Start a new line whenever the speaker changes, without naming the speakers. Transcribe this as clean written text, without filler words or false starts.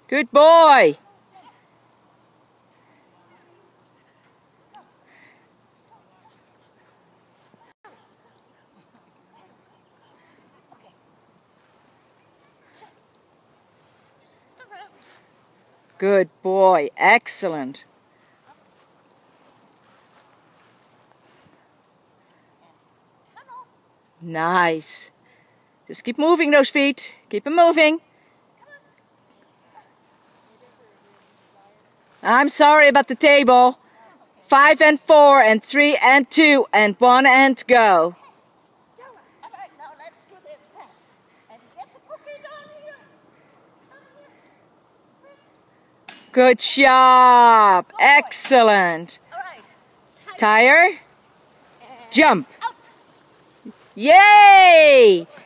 Good boy. Good boy. Excellent. Nice. Just keep moving those feet. Keep them moving. I'm sorry about the table. 5 and 4 and 3 and 2 and 1 and go.
Alright, now let's do this fast. And get the cookie down here.
Good job. Excellent.
Alright.
Tire. Jump. Yay!